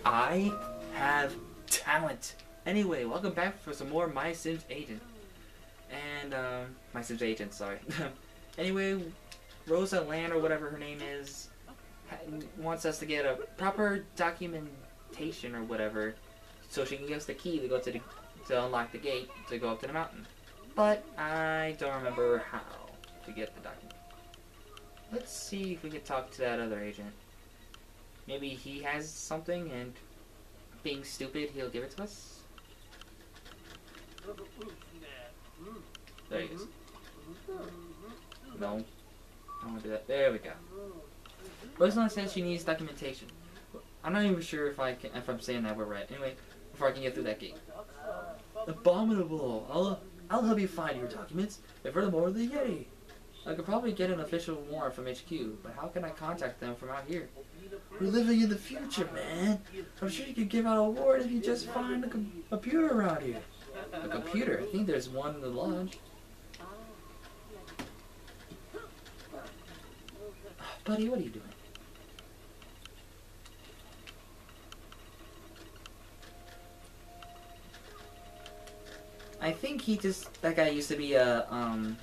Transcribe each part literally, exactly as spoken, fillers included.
I have talent. Anyway, welcome back for some more My Sims Agent. And, um, My Sims Agent, sorry. Anyway, Rosa Lan, or whatever her name is, wants us to get a proper documentation or whatever, so she can give us the key to go to the, to unlock the gate to go up to the mountain. But I don't remember how to get the document. Let's see if we can talk to that other agent. Maybe he has something, and being stupid, he'll give it to us. There he is. No. I don't want to do that. There we go. Rosaline says she needs documentation. I'm not even sure if I can, if I'm saying that word right. Anyway, before I can get through that gate. Abominable! I'll I'll help you find your documents. And furthermore, the Yeti. I could probably get an official warrant from H Q, but how can I contact them from out here? We're living in the future, man. I'm sure you could give out a warrant if you just find a com computer around here. A computer? I think there's one in the lodge. Buddy, what are you doing? I think he just, that guy used to be a, um,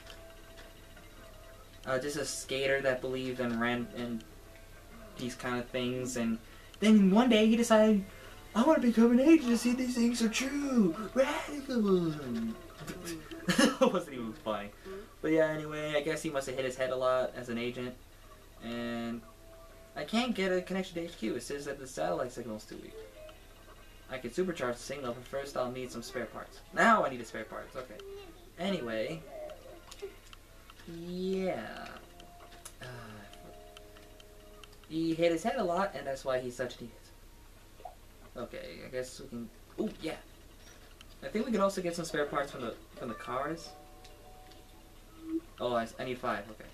uh, just a skater that believed in ran in these kind of things, and then one day he decided, I want to become an agent to see if these things are true. Radical. That wasn't even funny. But yeah, anyway, I guess he must have hit his head a lot as an agent, and I can't get a connection to H Q. It says that the satellite signal is too weak. I can supercharge the signal, but first I'll need some spare parts. Now I need a spare parts. Okay. Anyway, yeah. Uh, he hit his head a lot, and that's why he's such an idiot. Okay, I guess we can. Oh yeah. I think we can also get some spare parts from the from the cars. Oh, I, I need five. Okay.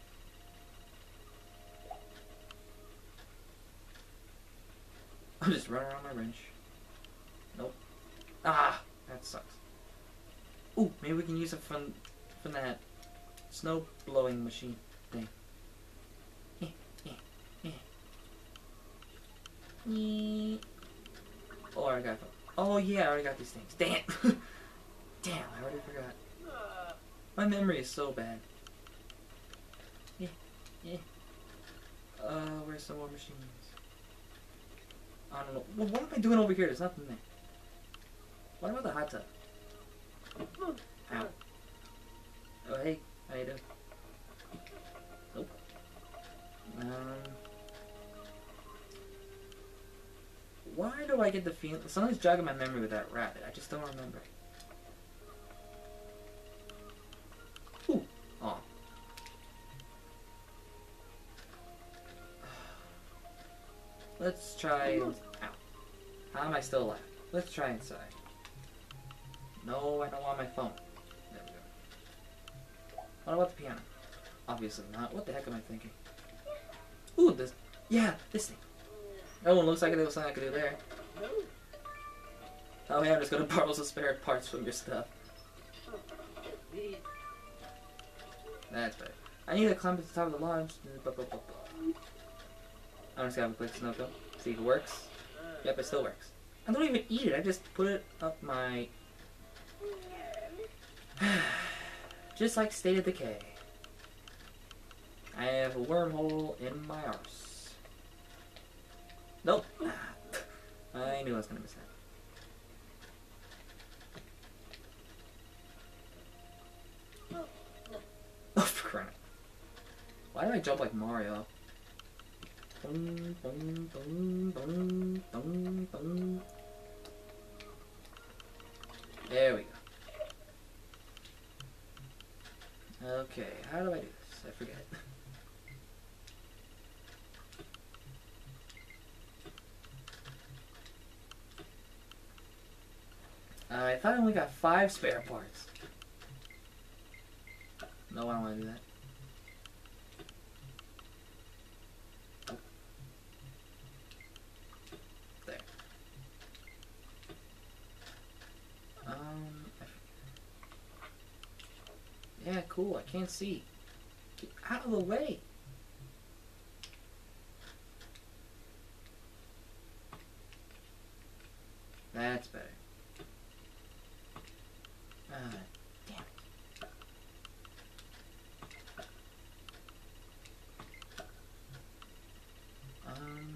I'll just run around my wrench. Nope. Ah, that sucks. Ooh, maybe we can use it from from that snow blowing machine thing. Eh, eh, eh. Oh, I got them. Oh yeah, I already got these things. Damn it! Damn, I already forgot. My memory is so bad. Yeah, yeah. Uh, where's some more machines? I don't know. Well, what am I doing over here? There's nothing there. What about the hot tub? Ow. Oh, hey. How you doing? Nope. Um. Why do I get the feeling? Something's jogging my memory with that rabbit. I just don't remember. Ooh. Aw. Let's try. Ow. How am I still alive? Let's try inside. No, I don't want my phone. There we go. What about the piano? Obviously not. What the heck am I thinking? Ooh, this. Yeah, this thing. Oh, it looks like there was something I could do there. Oh yeah, I'm just gonna borrow some spare parts from your stuff. That's better. I need to climb to the top of the lodge. I'm just gonna have a quick snow go. See if it works. Yep, it still works. I don't even eat it. I just put it up my... Just like State of Decay. I have a wormhole in my arse. Nope. I knew I was gonna miss that. Oh, for crying. Why do I jump like Mario? Boom, boom, boom, boom, boom, boom. There we go. Okay, how do I do this? I forget. Uh, I thought I only got five spare parts. No, I don't want to do that. Oh. There. Um. Yeah, cool. I can't see. Get out of the way. That's better. Ah, damn it. Um.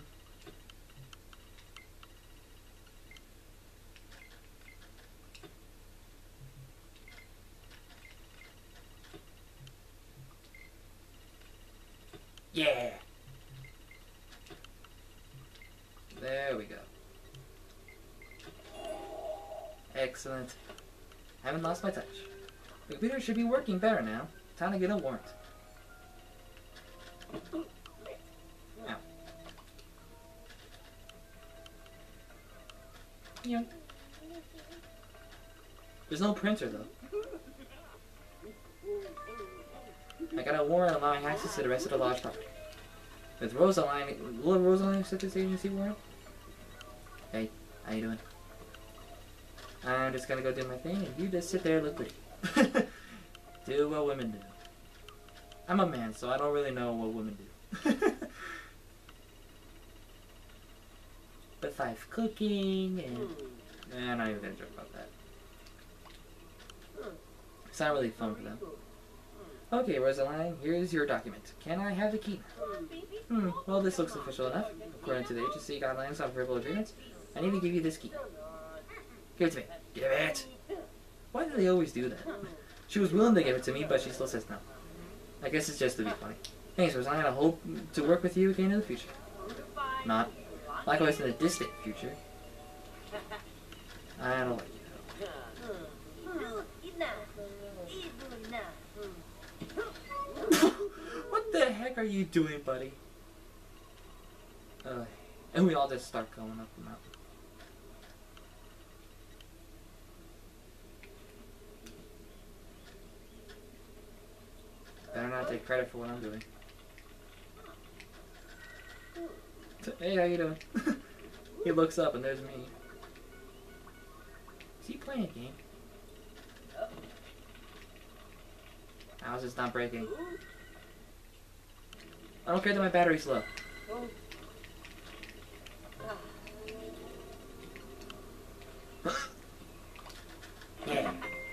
Yeah. There we go. Excellent. Haven't lost my touch. The computer should be working better now. Time to get a warrant. Ow. Yeah. There's no printer though. I got a warrant allowing access to the rest of the lodge property. With Rosaline, will Rosaline accept this agency warrant? Hey, how you doing? I'm just gonna go do my thing, and you just sit there and look pretty. Do what women do. I'm a man, so I don't really know what women do. But five cooking, and... Eh, I'm not even gonna joke about that. It's not really fun for them. Okay, Rosaline, here's your document. Can I have the key? Hmm, well this looks official enough. According to the agency guidelines on verbal agreements, I need to give you this key. Give it to me. Give it! Why do they always do that? She was willing to give it to me, but she still says no. I guess it's just to be funny. Thanks, Rosaline. I hope to work with you again in the future. Not. Likewise in the distant future. I don't like you. What the heck are you doing, buddy? Uh, and we all just start going up the mountain. Better not take credit for what I'm doing. Hey, how you doing? He looks up and there's me. Is he playing a game? How's this not breaking? I don't care that my battery's low. Yeah.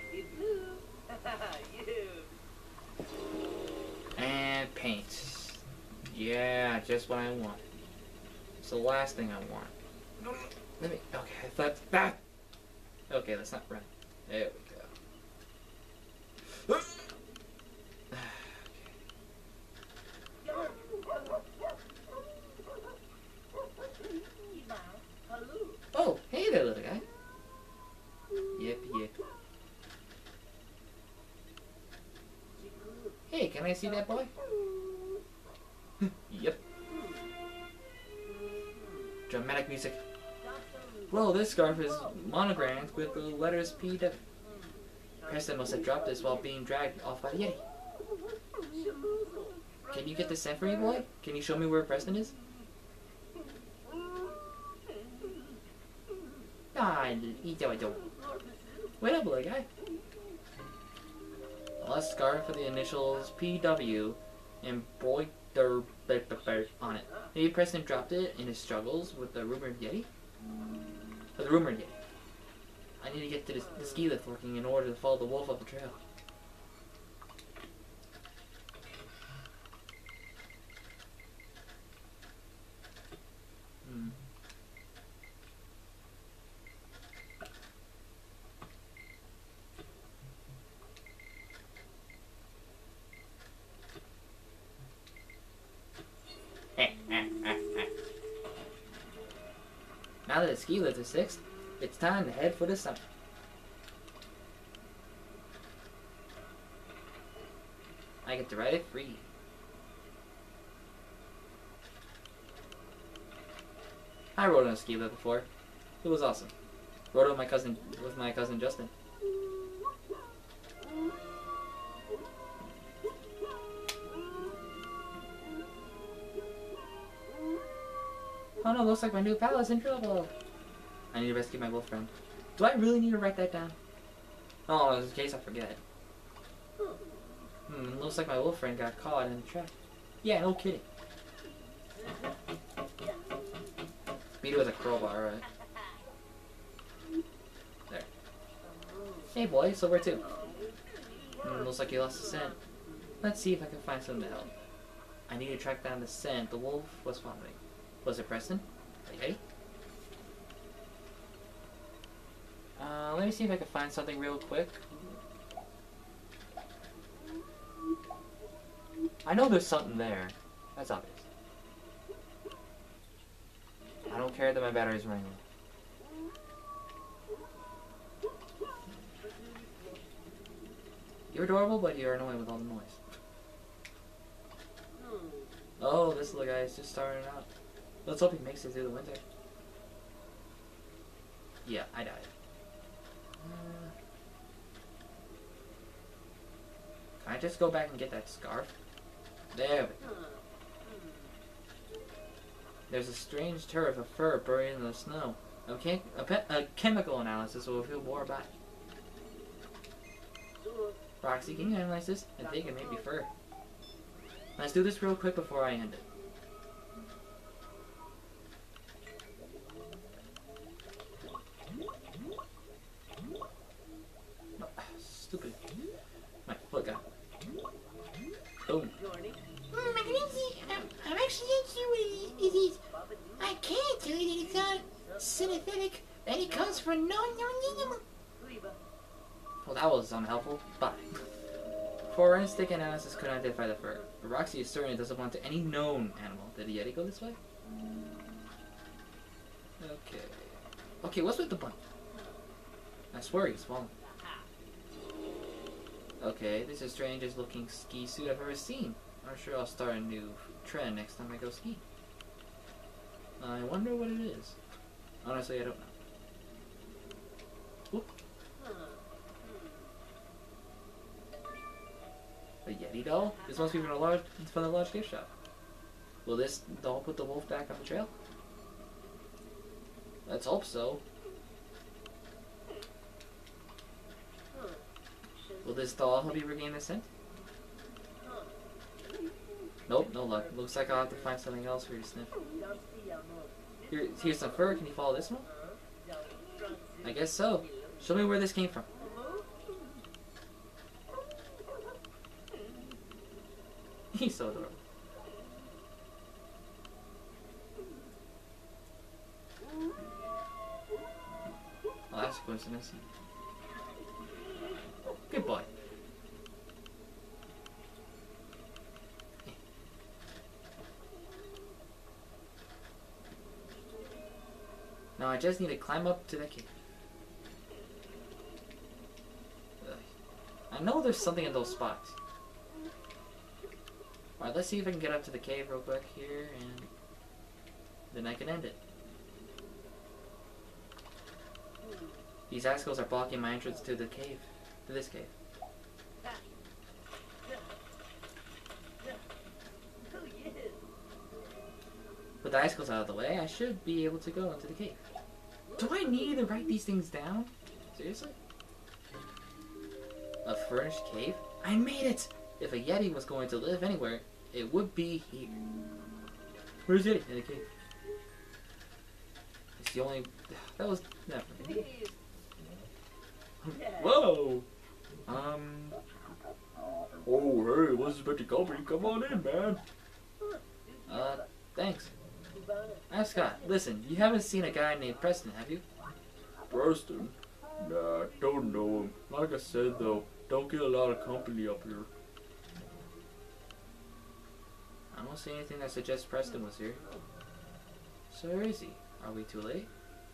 And paint. Yeah, just what I want. It's the last thing I want. Let me. Okay, I thought that. Okay, let's not run. There we go. Oh, hey there, little guy. Yep, yep. Hey, can I see that boy? Yep. Dramatic music. Well, this scarf is monogrammed with the letters P W. Preston must have dropped this while being dragged off by the Yeti. Can you get the scent for me, boy? Can you show me where Preston is? Ah, I don't. Wait up, little guy. A lost scarf for the initials P W embroidered on it. Maybe Preston dropped it in his struggles with the rumored Yeti? Or the rumored Yeti. I need to get to the, the ski lift working in order to follow the wolf up the trail. Hmm. Now that the ski lift is fixed, it's time to head for the summit. I get to ride it free. I rode on a ski lift before. It was awesome. Rode with my cousin with my cousin Justin. Oh no, looks like my new pal is in trouble. I need to rescue my wolf friend. Do I really need to write that down? Oh, in case I forget. Hmm, looks like my wolf friend got caught in the trap. Yeah, no kidding. Beat it with a crowbar, right? Hey boy, so where to? Mm, looks like you lost the scent. Let's see if I can find something to help. I need to track down the scent the wolf was following. Was it Preston? Hey? Uh, let me see if I can find something real quick. I know there's something there. That's obvious. I don't care that my battery's running low. You're adorable, but you're annoying with all the noise. Oh, this little guy is just starting out. Let's hope he makes it through the winter. Yeah, I died. Uh, can I just go back and get that scarf? There we go. There's a strange turf of fur buried in the snow. A, chem a, pe a chemical analysis will reveal more about it. Roxy, can you analyze this? I think it may be fur. Let's do this real quick before I end it. Oh, stupid. My foot got. Boom. Mm, Mackenzie, I'm, I'm actually not sure what it is. I can't tell you that it's not synthetic, that it comes from non-known animal. Well, that was unhelpful. Bye. Forensic analysis couldn't identify the fur. But Roxy is certain it doesn't belong to any known animal. Did the Yeti go this way? Okay. Okay, what's with the bunny? I swear he's falling. Okay, this is the strangest looking ski suit I've ever seen. I'm sure I'll start a new trend next time I go ski. I wonder what it is. Honestly, I don't know. Whoop. A Yeti doll? This must be from a large from the large gift shop. Will this doll put the wolf back on the trail? Let's hope so. Will this doll help you regain the scent? Nope, no luck. Looks like I'll have to find something else for you to sniff. Here, here's some fur. Can you follow this one? I guess so. Show me where this came from. He's so adorable. Oh, that's a coincidence. Good boy. Now I just need to climb up to that cave. Ugh. I know there's something in those spots. Alright, let's see if I can get up to the cave real quick here, and then I can end it. These icicles are blocking my entrance to the cave, to this cave. With the icicles out of the way, I should be able to go into the cave. Do I need to write these things down? Seriously? A furnished cave? I made it! If a Yeti was going to live anywhere, it would be here. Where's Yeti? In the cave. It's the only... That was... Never. Whoa! Um... Oh, hey, what's this about your company? Come on in, man. Uh, thanks. I'm Scott. Listen, you haven't seen a guy named Preston, have you? Preston? Nah, don't know him. Like I said, though, don't get a lot of company up here. I don't see anything that suggests Preston was here. So where is he? Are we too late?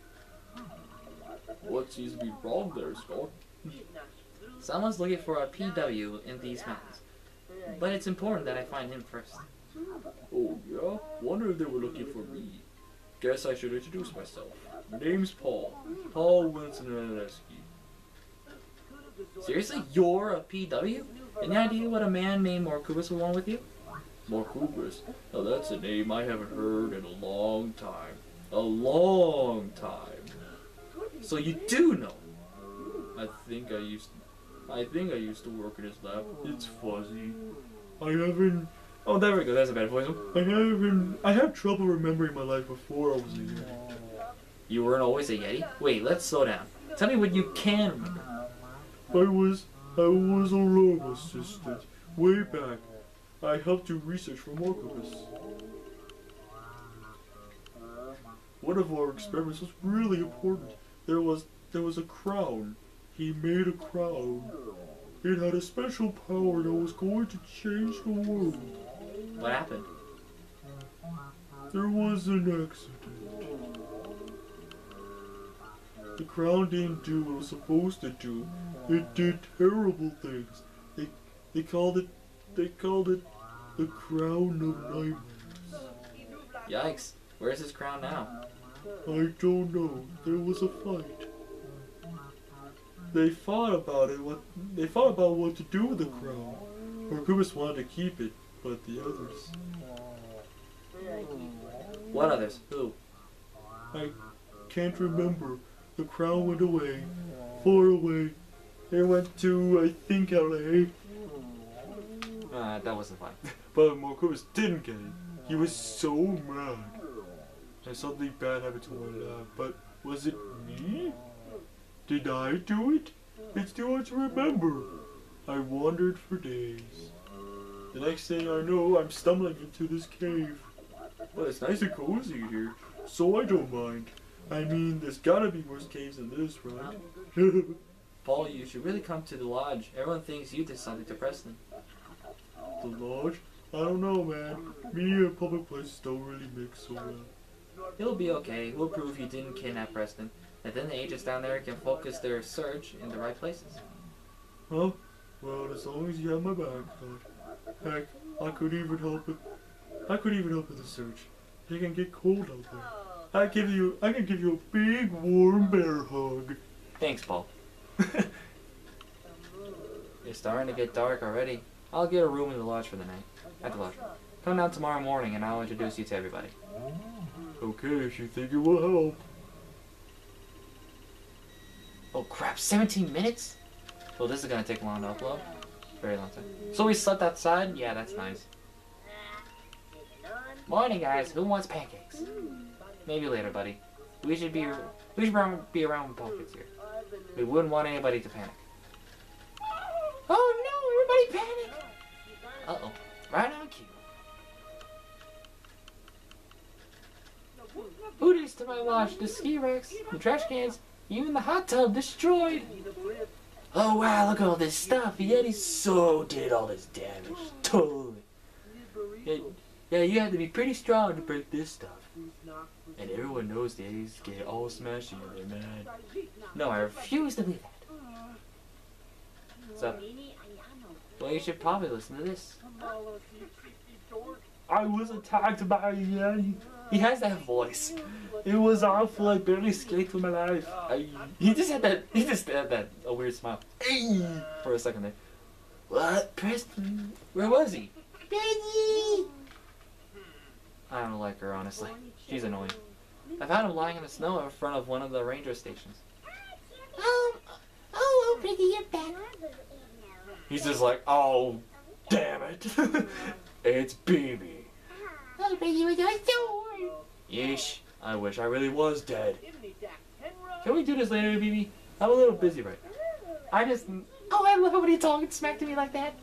What seems to be wrong there, Scott? Someone's looking for a P W in these mountains. But it's important that I find him first. Oh yeah? Wonder if they were looking for me. Guess I should introduce myself. Name's Paul. Paul Winston-Aneski. Seriously? You're a P W? Any idea what a man named Morcubus would want with you? Morcubus? Now that's a name I haven't heard in a long time. A long time. So you do know him. I think I used I think I used to work in his lab. It's fuzzy. I haven't Oh, there we go. That's a bad voice. I haven't I have trouble remembering my life before I was a Yeti. You weren't always a Yeti? Wait, let's slow down. Tell me what you can remember. I was, I was a lab assistant. Way back, I helped do research for Morcovus. One of our experiments was really important. There was, there was a crown. He made a crown. It had a special power that was going to change the world. What happened? There was an accident. The crown didn't do what it was supposed to do. It did terrible things. They they called it they called it the crown of nightmares. Yikes. Where's his crown now? I don't know. There was a fight. They fought about it. What they fought about what to do with the crown. Morcovus wanted to keep it, but the others. What others? Who? I can't remember. The crown went away, far away. It went to, I think, L A. Uh, that wasn't fun. But Morcovus didn't get it. He was so mad. And something bad happened to my lab. But was it me? Did I do it? It's too hard to remember. I wandered for days. The next thing I know, I'm stumbling into this cave. Well, it's nice and cozy here, so I don't mind. I mean, there's gotta be worse caves than this, right? Paul, you should really come to the lodge. Everyone thinks you did something to Preston. The lodge? I don't know, man. Me and public places don't really mix so well. He'll be okay. We'll prove you didn't kidnap Preston. And then the agents down there can focus their search in the right places. Huh? Well, as long as you have my back, but heck, I could even help it. I could even help with the search. It can get cold out there. I give you, I can give you a big warm bear hug. Thanks, Paul. It's starting to get dark already. I'll get a room in the lodge for the night. At the lodge. Come down tomorrow morning and I'll introduce you to everybody. Okay, if you think it will help. Oh crap, seventeen minutes? Well, this is gonna take long to upload. Very long time. So we slept outside? Yeah, that's nice. Morning, guys. Who wants pancakes? Maybe later, buddy. We should be we should be around when Paul gets here. We wouldn't want anybody to panic. Oh no! Everybody panic! Uh oh. Right on cue. Booties to my lodge. The ski racks, the trash cans, even the hot tub destroyed. Oh wow! Look at all this stuff. Yeti so did all this damage. Totally. It, Yeah, you have to be pretty strong to break this stuff. And everyone knows the Yetis get all smashed and they're mad. No, I refuse to believe that. So, well, you should probably listen to this. I was attacked by a Yeti. He has that voice. It was awful. I barely escaped with my life. I, he just had that. He just had that a weird smile. For a second there. What, Preston? Where was he? Peggy! I don't like her, honestly. She's annoying. I've had him lying in the snow in front of one of the ranger stations. Um, oh, oh, Peggy, you're back. He's just like, oh, damn it. It's Baby. Oh, Peggy, we're going to Yeesh. I wish I really was dead. Can we do this later, B B? I'm a little busy right now. I just... Oh, I love it when you talk smack to me like that.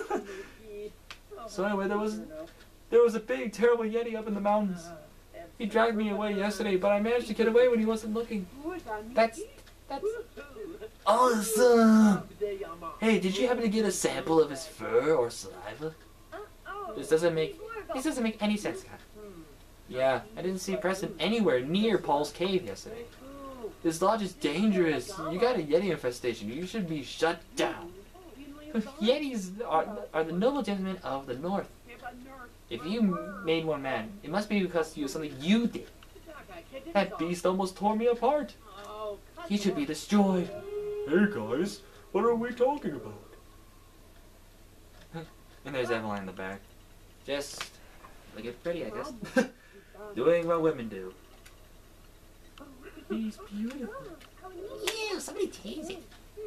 So anyway, there was... There was a big, terrible Yeti up in the mountains. He dragged me away yesterday, but I managed to get away when he wasn't looking. That's... That's... Awesome! Hey, did you happen to get a sample of his fur or saliva? This doesn't make... This doesn't make any sense, guy. Yeah, I didn't see Preston anywhere near Paul's cave yesterday. This lodge is dangerous. You got a Yeti infestation. You should be shut down. Yetis are, are the noble gentlemen of the north. If you made one man, it must be because it was something you did. That beast almost tore me apart. He should be destroyed. Hey guys, what are we talking about? And there's Eveline in the back. Just looking pretty, I guess. Doing what women do. He's beautiful. Yeah, somebody tase it.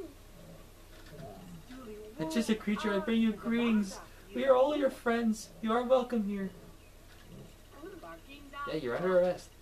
It's just a creature. I bring you greetings. We are all your friends. You are welcome here. Yeah, you're under arrest.